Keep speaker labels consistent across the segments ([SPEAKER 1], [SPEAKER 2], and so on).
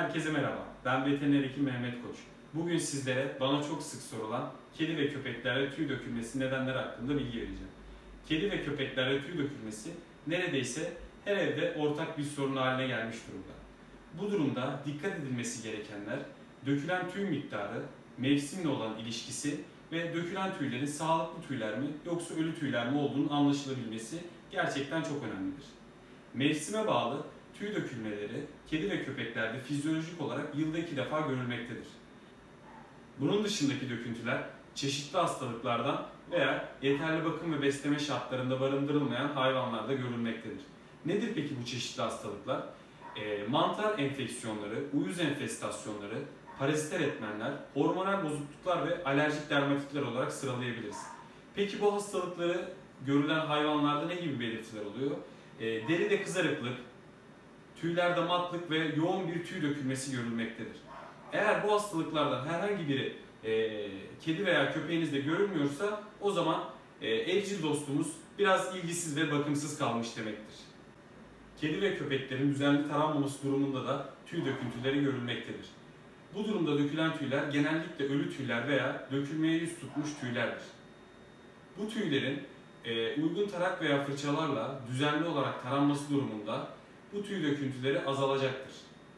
[SPEAKER 1] Herkese merhaba, ben veteriner hekim Mehmet Koç. Bugün sizlere bana çok sık sorulan kedi ve köpeklerde tüy dökülmesi nedenleri hakkında bilgi vereceğim. Kedi ve köpeklerde tüy dökülmesi neredeyse her evde ortak bir sorun haline gelmiş durumda. Bu durumda dikkat edilmesi gerekenler, dökülen tüy miktarı, mevsimle olan ilişkisi ve dökülen tüylerin sağlıklı tüyler mi yoksa ölü tüyler mi olduğunu anlaşılabilmesi gerçekten çok önemlidir. Mevsime bağlı tüy dökülmeleri kedi ve köpeklerde fizyolojik olarak yılda 2 defa görülmektedir. Bunun dışındaki döküntüler çeşitli hastalıklardan veya yeterli bakım ve besleme şartlarında barındırılmayan hayvanlarda görülmektedir. Nedir peki bu çeşitli hastalıklar? Mantar enfeksiyonları, uyuz enfestasyonları, paraziter etmenler, hormonal bozukluklar ve alerjik dermatitler olarak sıralayabiliriz. Peki bu hastalıkları görülen hayvanlarda ne gibi belirtiler oluyor? Deride kızarıklık, tüylerde matlık ve yoğun bir tüy dökülmesi görülmektedir. Eğer bu hastalıklardan herhangi biri kedi veya köpeğinizde görülmüyorsa o zaman evcil dostumuz biraz ilgisiz ve bakımsız kalmış demektir. Kedi ve köpeklerin düzenli taranmaması durumunda da tüy döküntüleri görülmektedir. Bu durumda dökülen tüyler genellikle ölü tüyler veya dökülmeye yüz tutmuş tüylerdir. Bu tüylerin uygun tarak veya fırçalarla düzenli olarak taranması durumunda bu tüy döküntüleri azalacaktır.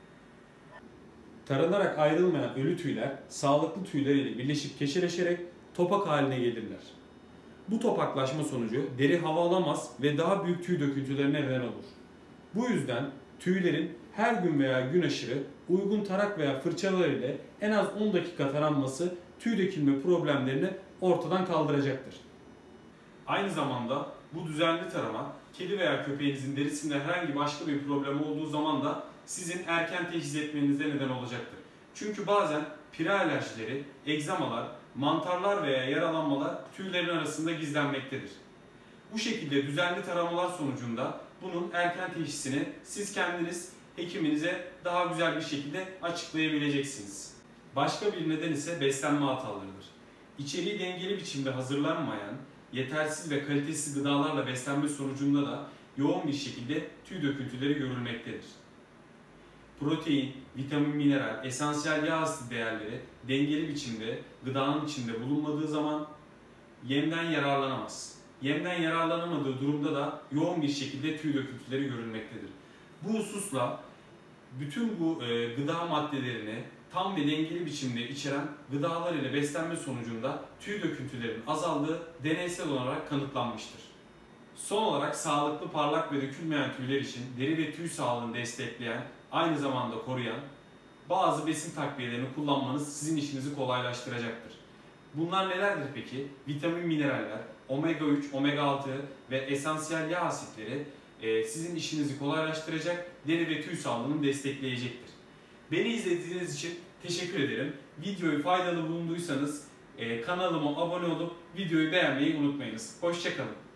[SPEAKER 1] Taranarak ayrılmayan ölü tüyler sağlıklı tüyler ile birleşip keşeleşerek topak haline gelirler. Bu topaklaşma sonucu deri hava alamaz ve daha büyük tüy döküntülerine neden olur. Bu yüzden tüylerin her gün veya gün aşırı uygun tarak veya fırçalar ile en az 10 dakika taranması tüy dökülme problemlerini ortadan kaldıracaktır. Aynı zamanda bu düzenli tarama kedi veya köpeğinizin derisinde herhangi başka bir problem olduğu zaman da sizin erken teşhis etmenize neden olacaktır. Çünkü bazen pire alerjileri, egzamalar, mantarlar veya yaralanmalar tüylerin arasında gizlenmektedir. Bu şekilde düzenli taramalar sonucunda bunun erken teşhisini siz kendiniz hekiminize daha güzel bir şekilde açıklayabileceksiniz. Başka bir neden ise beslenme hatalarıdır. İçeriği dengeli biçimde hazırlanmayan, yetersiz ve kalitesiz gıdalarla beslenme sonucunda da yoğun bir şekilde tüy döküntüleri görülmektedir. Protein, vitamin, mineral, esansiyel yağ asidi değerleri dengeli biçimde gıdanın içinde bulunmadığı zaman yemden yararlanamaz. Yemden yararlanamadığı durumda da yoğun bir şekilde tüy döküntüleri görülmektedir. Bu hususla bütün bu gıda maddelerini tam ve dengeli biçimde içeren gıdalar ile beslenme sonucunda tüy döküntülerinin azaldığı deneysel olarak kanıtlanmıştır. Son olarak sağlıklı, parlak ve dökülmeyen tüyler için deri ve tüy sağlığını destekleyen, aynı zamanda koruyan bazı besin takviyelerini kullanmanız sizin işinizi kolaylaştıracaktır. Bunlar nelerdir peki? Vitamin, mineraller, omega 3, omega 6 ve esansiyel yağ asitleri sizin işinizi kolaylaştıracak, deri ve tüy sağlığını destekleyecektir. Beni izlediğiniz için teşekkür ederim. Videoyu faydalı bulunduysanız kanalıma abone olup videoyu beğenmeyi unutmayınız. Hoşça kalın.